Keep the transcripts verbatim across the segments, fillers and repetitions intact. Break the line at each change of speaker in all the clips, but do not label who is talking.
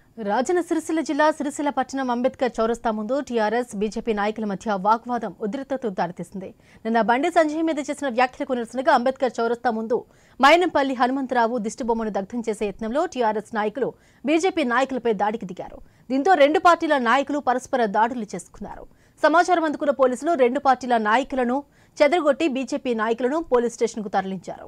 రాజన్న సిరిసిల్ల జిల్లా సిరిసిల్ల పట్టణం అంబేద్కర్ చౌరస్తా ముందు టీఆర్ఎస్ బీజేపీ నాయకుల మధ్య వాగ్వాదం ఉద్రిక్తతకు దారితీసింది. నిన్న బండి సంజయ్ మీద చేసిన వ్యాఖ్యలకు నిరసనగా అంబేద్కర్ చౌరస్తా ముందు మైనంపల్లి హనుమంతరావు దిష్టిబొమ్మను దగ్ధం చేసే యత్నంలో టీఆర్ఎస్ నాయకులు బీజేపీ నాయకులపై దాడికి దిగారు. దీంతో రెండు పార్టీల నాయకులు పరస్పర దాడులు చేసుకున్నారు. సమాచారం అందుకున్న పోలీసులు రెండు పార్టీల నాయకులను చెదరగొట్టి బీజేపీ నాయకులను పోలీస్ స్టేషన్కు తరలించారు.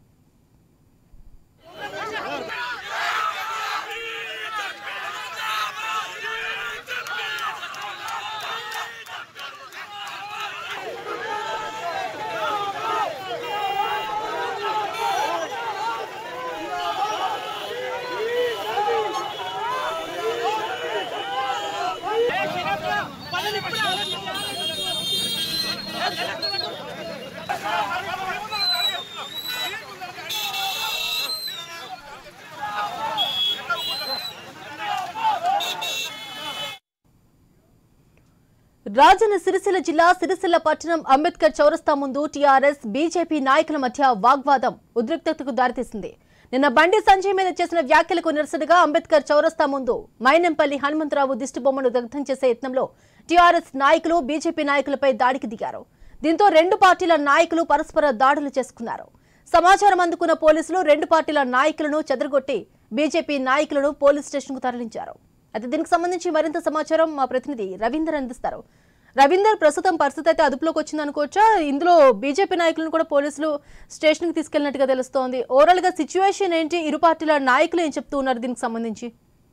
రాజన్న సిరిసిల్ల జిల్లా సిరిసిల్ల పట్టణం అంబేద్కర్ చౌరస్తా ముందు టీఆర్ఎస్ బీజేపీ నాయకుల మధ్య వాగ్వాదం ఉద్రిక్తతకు దారితీసింది. నిన్న బండి సంజయ్ మీద చేసిన వ్యాఖ్యలకు నిరసనగా అంబేద్కర్ చౌరస్తా ముందు మైనంపల్లి హనుమంతరావు దిష్టిబొమ్మను దగ్ధం చేసే యత్నంలో టీఆర్ఎస్ నాయకులు బీజేపీ నాయకులపై దాడికి దిగారు. దీంతో రెండు పార్టీల నాయకులు పరస్పర దాడులు చేసుకున్నారు. సమాచారం అందుకున్న పోలీసులు రెండు పార్టీల నాయకులను చెదరగొట్టి బీజేపీ నాయకులను పోలీస్ స్టేషన్కు తరలించారు. అయితే దీనికి సంబంధించి మరింత సమాచారం మా ప్రతినిధి రవీందర్ అందిస్తారు. రవీందర్, ప్రస్తుతం పరిస్థితి అయితే అదుపులోకి వచ్చింది అనుకోవచ్చా? ఇందులో బీజేపీ నాయకులను కూడా పోలీసులు స్టేషన్ కి తీసుకెళ్లినట్టుగా తెలుస్తోంది. ఓవరాల్ గా సిచ్యువేషన్ ఏంటి? ఇరు పార్టీల నాయకులు ఏం చెప్తూ ఉన్నారు దీనికి సంబంధించి?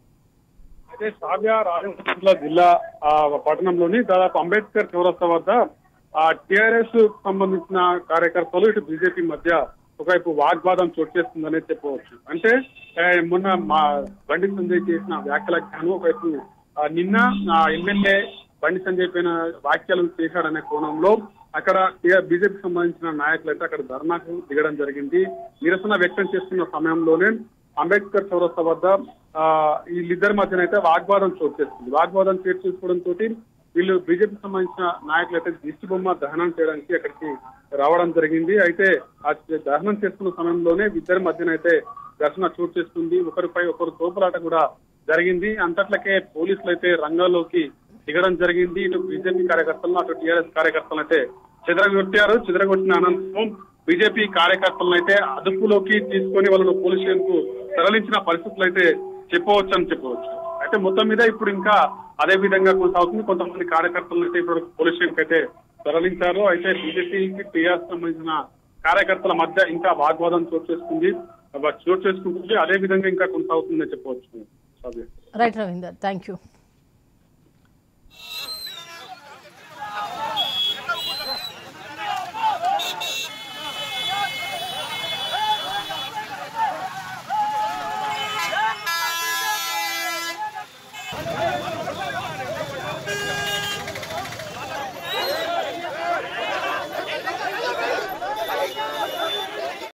అయితే సావ్య రాజన్న జిల్లా పట్టణంలోని దాదాపు అంబేద్కర్ చౌరస్తా వద్ద ఆ టీఆర్ఎస్ సంబంధించిన కార్యకర్తలు ఇటు బీజేపీ మధ్య ఒకవైపు వాగ్వాదం చోటు చేస్తుందనే చెప్పవచ్చు. అంటే మొన్న మా బండి సంజయ్ చేసిన వ్యాఖ్యలకు గాను ఒకవైపు నిన్న ఎమ్మెల్యే బండి సంజయ్ పైన వ్యాఖ్యలు చేశాడనే కోణంలో అక్కడ బీజేపీకి సంబంధించిన నాయకులు అయితే అక్కడ ధర్నాకు దిగడం జరిగింది. నిరసన వ్యక్తం చేస్తున్న సమయంలోనే అంబేద్కర్ చౌరస్తా వద్ద ఆ వీళ్ళిద్దరి మధ్యనైతే వాగ్వాదం చోటు చేస్తుంది. వాగ్వాదం చోటు చేసుకోవడంతో వీళ్ళు బీజేపీకి సంబంధించిన నాయకులు అయితే దిష్టి బొమ్మ దహనం చేయడానికి అక్కడికి రావడం జరిగింది. అయితే ఆ దహనం చేస్తున్న సమయంలోనే ఇద్దరి మధ్యనైతే ఘర్షణ చోటు చేస్తుంది. ఒకరిపై ఒకరు తోపులాట కూడా జరిగింది. అంతట్లకే పోలీసులు అయితే రంగంలోకి దిగడం జరిగింది. ఇటు బీజేపీ కార్యకర్తలను అటు టీఆర్ఎస్ కార్యకర్తలను అయితే చెదరగొట్టారు. చెదరగొట్టిన అనంతరం బీజేపీ కార్యకర్తలను అయితే అదుపులోకి తీసుకొని వాళ్ళను పోలీస్ స్టేషన్ కు తరలించిన పరిస్థితులు అయితే చెప్పవచ్చు అని చెప్పవచ్చు. అయితే మొత్తం మీద ఇప్పుడు ఇంకా అదే విధంగా కొనసాగుతుంది. కొంతమంది కార్యకర్తలను అయితే ఇప్పుడు పోలీస్ స్టేషన్ కి అయితే తరలించారు. అయితే బీజేపీకి టీఆర్ఎస్ సంబంధించిన కార్యకర్తల మధ్య ఇంకా వాగ్వాదం చోటు చేసుకుంది చోటు చేసుకుంటుంది అదే విధంగా ఇంకా కొనసాగుతుందని చెప్పవచ్చు.
Right Ravinder, thank you.